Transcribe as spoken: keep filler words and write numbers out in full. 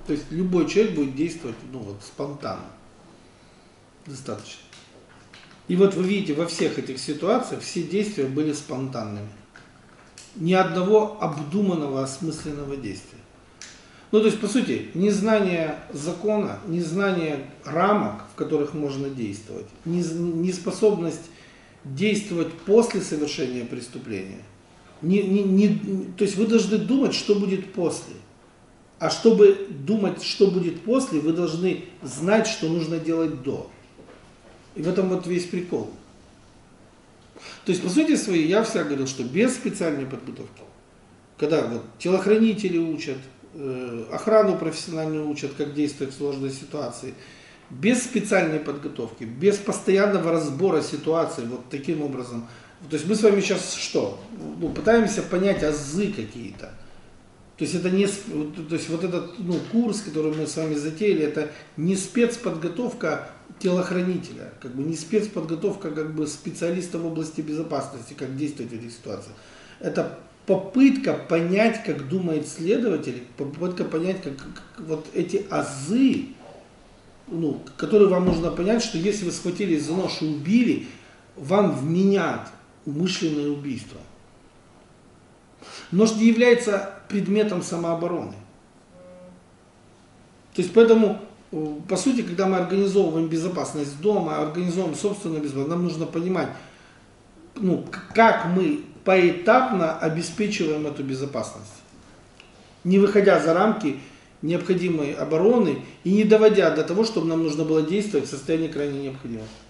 То есть любой человек будет действовать ну, вот, спонтанно. Достаточно. И вот вы видите, во всех этих ситуациях все действия были спонтанными. Ни одного обдуманного, осмысленного действия. Ну, то есть, по сути, незнание закона, незнание рамок, в которых можно действовать, неспособность действовать после совершения преступления. Не, не, не, то есть вы должны думать, что будет после. А чтобы думать, что будет после, вы должны знать, что нужно делать до. И в этом вот весь прикол. То есть, по сути своей, я всегда говорил, что без специальной подготовки, когда вот телохранители учат, э, охрану профессиональную учат, как действовать в сложной ситуации, без специальной подготовки, без постоянного разбора ситуации, вот таким образом. То есть мы с вами сейчас что? Ну, пытаемся понять азы какие-то. То есть это не, то есть вот этот ну, курс, который мы с вами затеяли, это не спецподготовка телохранителя, как бы не спецподготовка как бы специалиста в области безопасности, как действовать в этих ситуациях. Это попытка понять, как думает следователь, попытка понять, как, как вот эти азы, ну, которые вам нужно понять, что если вы схватились за нож и убили, вам вменят умышленное убийство. Нож не является предметом самообороны. То есть поэтому, по сути, когда мы организовываем безопасность дома, организовываем собственную безопасность, нам нужно понимать, ну, как мы поэтапно обеспечиваем эту безопасность, не выходя за рамки необходимой обороны и не доводя до того, чтобы нам нужно было действовать в состоянии крайней необходимости.